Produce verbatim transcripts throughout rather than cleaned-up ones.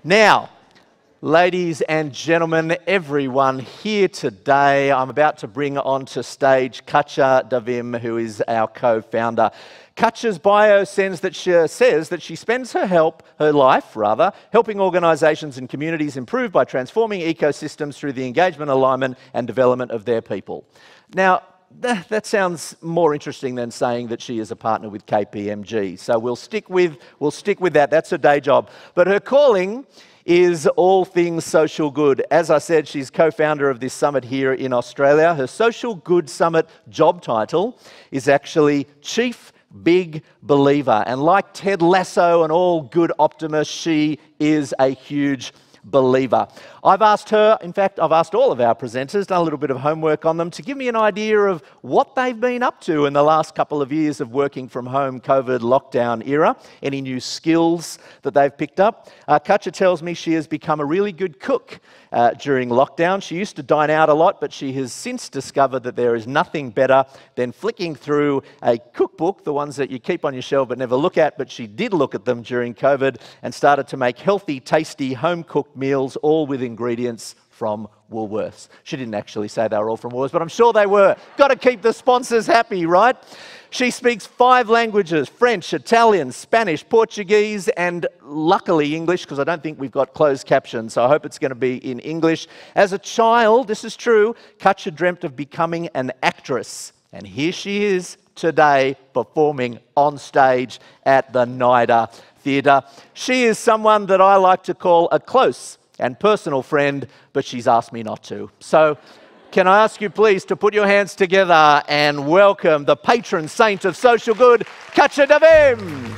Now, ladies and gentlemen, everyone here today, I'm about to bring onto stage Katja de Wim, who is our co-founder. Katja's bio says that she, says that she spends her help, her life rather, helping organisations and communities improve by transforming ecosystems through the engagement, alignment and development of their people. Now, That, that sounds more interesting than saying that she is a partner with K P M G. So we'll stick with, we'll stick with that. That's her day job. But her calling is all things social good. As I said, she's co-founder of this summit here in Australia. Her Social Good Summit job title is actually Chief Big Believer. And like Ted Lasso and all good optimists, she is a huge believer. I've asked her, in fact, I've asked all of our presenters, done a little bit of homework on them to give me an idea of what they've been up to in the last couple of years of working from home, COVID lockdown era, any new skills that they've picked up. Uh, Katja tells me she has become a really good cook uh, during lockdown. She used to dine out a lot, but she has since discovered that there is nothing better than flicking through a cookbook, the ones that you keep on your shelf but never look at, but she did look at them during COVID and started to make healthy, tasty, home-cooked meals, all with ingredients from Woolworths. She didn't actually say they were all from Woolworths, but I'm sure they were. Got to keep the sponsors happy, right? She speaks five languages: French, Italian, Spanish, Portuguese, and luckily English, because I don't think we've got closed captions, so I hope it's going to be in English. As a child, this is true, Katja dreamt of becoming an actress, and here she is today performing on stage at the NIDA Theatre. She is someone that I like to call a close and personal friend, but she's asked me not to. So can I ask you please to put your hands together and welcome the patron saint of social good, Katja de Wim.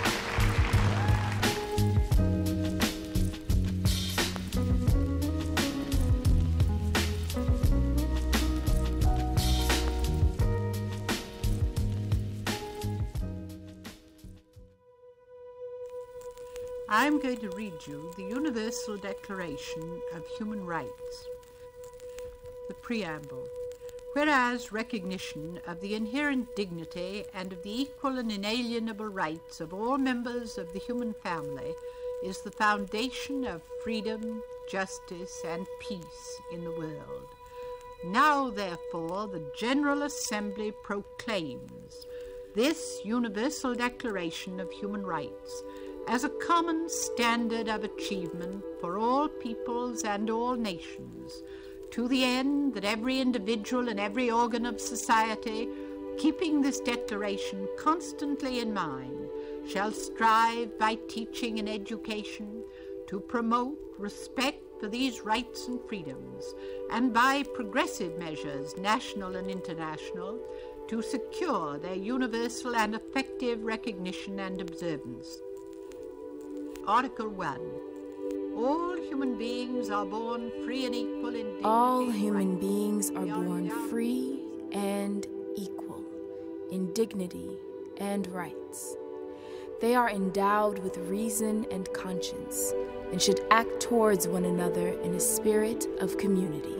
I'm going to read you the Universal Declaration of Human Rights. The Preamble. Whereas recognition of the inherent dignity and of the equal and inalienable rights of all members of the human family is the foundation of freedom, justice, and peace in the world. Now, therefore, the General Assembly proclaims this Universal Declaration of Human Rights as a common standard of achievement for all peoples and all nations, to the end that every individual and every organ of society, keeping this declaration constantly in mind, shall strive by teaching and education to promote respect for these rights and freedoms, and by progressive measures, national and international, to secure their universal and effective recognition and observance. Article one. All human beings are born free and equal in dignity. All human beings are born free and equal in dignity and rights. They are endowed with reason and conscience and should act towards one another in a spirit of community.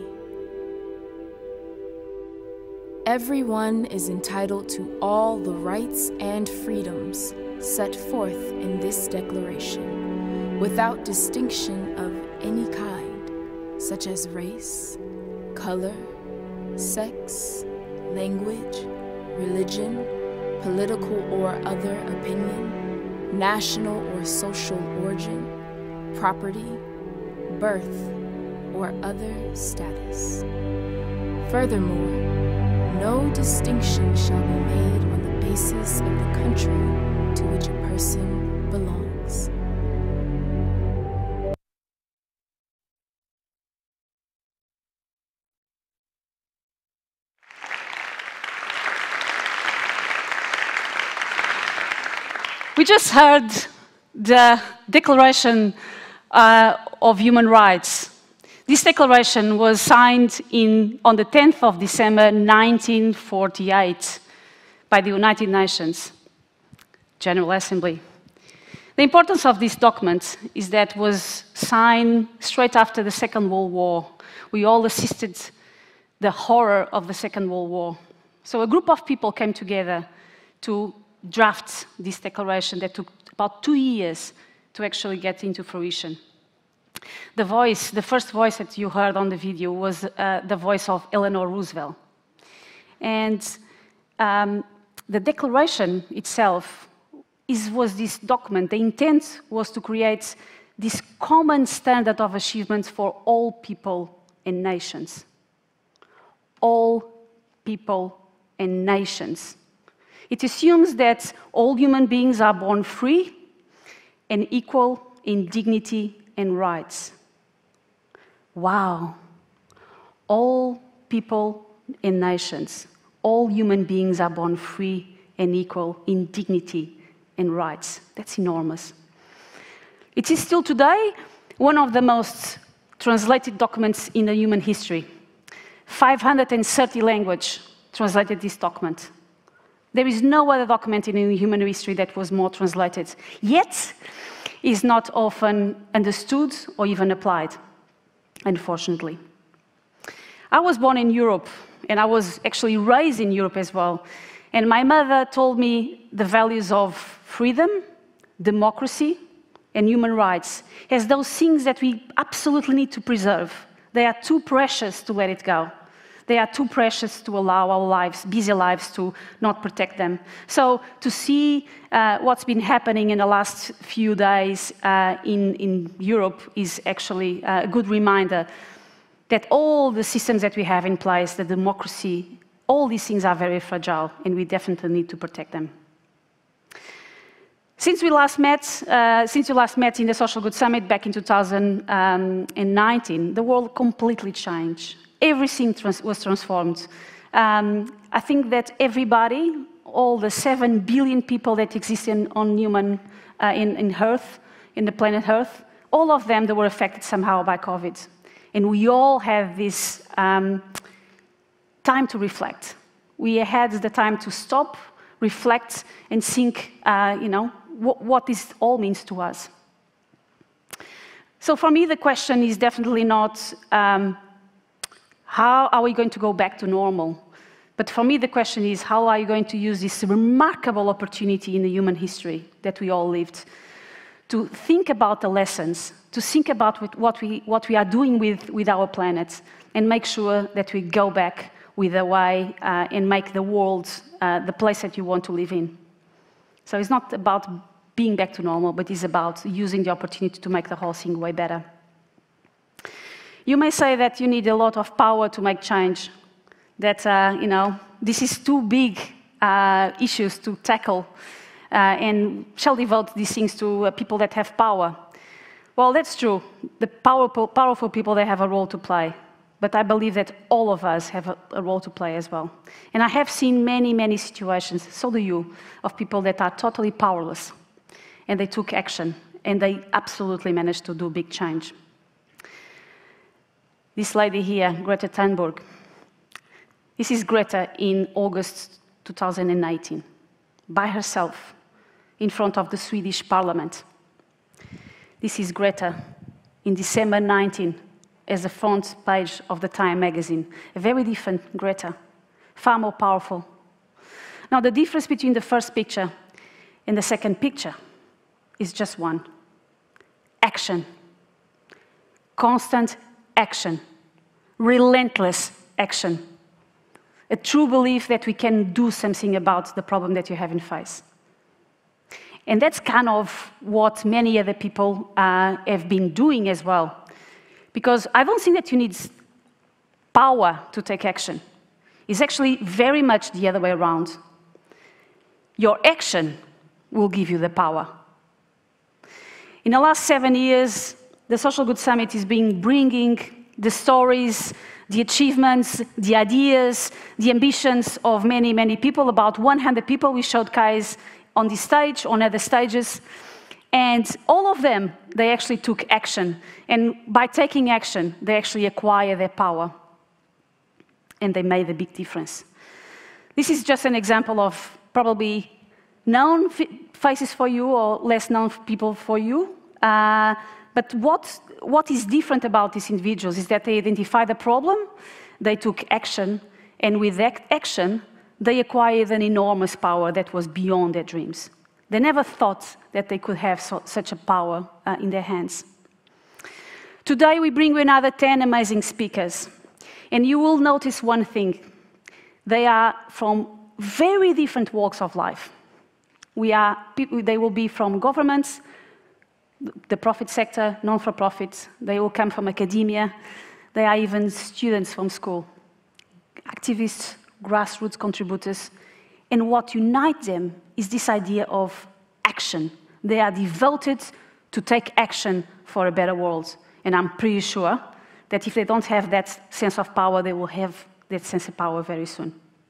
Everyone is entitled to all the rights and freedoms set forth in this declaration, without distinction of any kind, such as race, color, sex, language, religion, political or other opinion, national or social origin, property, birth, or other status. Furthermore, no distinction shall be made on the basis of the country to which a person belongs. We just heard the Declaration uh, of Human Rights. This declaration was signed in, on the tenth of December nineteen forty-eight by the United Nations General Assembly. The importance of this document is that it was signed straight after the Second World War. We all assisted the horror of the Second World War. So a group of people came together to draft this declaration that took about two years to actually get into fruition. The voice, the first voice that you heard on the video was uh, the voice of Eleanor Roosevelt. And um, the Declaration itself is, was this document. The intent was to create this common standard of achievement for all people and nations. All people and nations. It assumes that all human beings are born free and equal in dignity and rights. Wow. All people and nations, all human beings are born free and equal in dignity and rights. That's enormous. It is still today one of the most translated documents in the human history. five hundred thirty languages translated this document. There is no other document in human history that was more translated, yet is not often understood or even applied, unfortunately. I was born in Europe, and I was actually raised in Europe as well. And my mother told me the values of freedom, democracy, and human rights as those things that we absolutely need to preserve. They are too precious to let it go. They are too precious to allow our lives, busy lives, to not protect them. So to see uh, what's been happening in the last few days uh, in, in Europe is actually a good reminder that all the systems that we have in place, the democracy, all these things are very fragile, and we definitely need to protect them. Since we last met, uh, since we last met in the Social Good Summit back in two thousand nineteen, the world completely changed. Everything trans was transformed. Um, I think that everybody, all the seven billion people that exist in, on human, uh, in, in Earth, in the planet Earth, all of them that were affected somehow by COVID. And we all have this um, time to reflect. We had the time to stop, reflect, and think, uh, you know, wh what this all means to us. So for me, the question is definitely not, um, how are we going to go back to normal? But for me, the question is, how are you going to use this remarkable opportunity in the human history that we all lived to think about the lessons, to think about what we, what we are doing with, with our planet, and make sure that we go back with a way uh, and make the world uh, the place that you want to live in. So it's not about being back to normal, but it's about using the opportunity to make the whole thing way better. You may say that you need a lot of power to make change, that, uh, you know, this is too big uh, issues to tackle, uh, and shall devote these things to uh, people that have power. Well, that's true. The powerful, powerful people, they have a role to play. But I believe that all of us have a, a role to play as well. And I have seen many, many situations, so do you, of people that are totally powerless. And they took action, and they absolutely managed to do big change. This lady here, Greta Thunberg, this is Greta in August two thousand nineteen, by herself, in front of the Swedish parliament. This is Greta in December nineteen, as the front page of the Time magazine. A very different Greta, far more powerful. Now, the difference between the first picture and the second picture is just one: action. Constant action. Relentless action. A true belief that we can do something about the problem that you have in face. And that's kind of what many other people uh, have been doing as well. Because I don't think that you need power to take action. It's actually very much the other way around. Your action will give you the power. In the last seven years, the Social Good Summit has been bringing the stories, the achievements, the ideas, the ambitions of many, many people. About one hundred people we showcased on this stage, on other stages. And all of them, they actually took action. And by taking action, they actually acquire their power. And they made a big difference. This is just an example of probably known faces for you or less known people for you. Uh, but what, what is different about these individuals is that they identified the problem, they took action, and with that action, they acquired an enormous power that was beyond their dreams. They never thought that they could have so, such a power uh, in their hands. Today we bring you another ten amazing speakers. And you will notice one thing. They are from very different walks of life. We are, they will be from governments, the profit sector, non-for-profit. They will come from academia. They are even students from school, activists, grassroots contributors. And what unites them is this idea of action. They are devoted to take action for a better world. And I'm pretty sure that if they don't have that sense of power, they will have that sense of power very soon.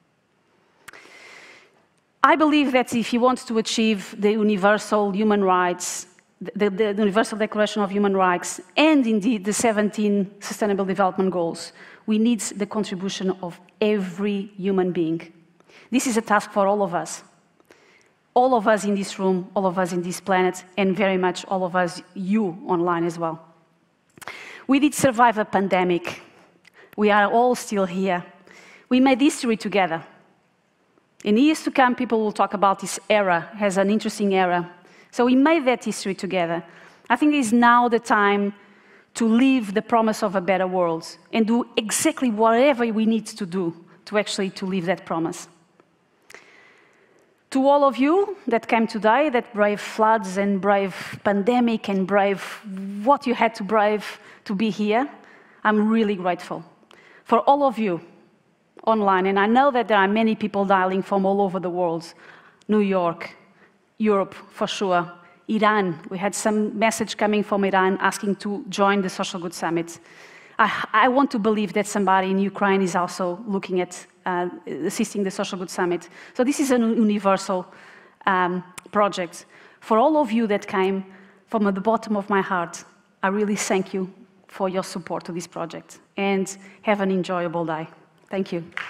I believe that if you want to achieve the universal human rights, the, the, the Universal Declaration of Human Rights, and indeed the seventeen Sustainable Development Goals, we need the contribution of every human being. This is a task for all of us. All of us in this room, all of us in this planet, and very much all of us, you, online as well. We did survive a pandemic. We are all still here. We made history together. In years to come, people will talk about this era as an interesting era. So we made that history together. I think it is now the time to live the promise of a better world and do exactly whatever we need to do to actually to live that promise. To all of you that came today, that brave floods and brave pandemic and brave what you had to brave to be here, I'm really grateful. For all of you online, and I know that there are many people dialing from all over the world, New York, Europe for sure, Iran. We had some message coming from Iran asking to join the Social Good Summit. I, I want to believe that somebody in Ukraine is also looking at uh, assisting the Social Good Summit. So this is a universal um, project. For all of you that came, from the bottom of my heart, I really thank you for your support to this project. And have an enjoyable day. Thank you.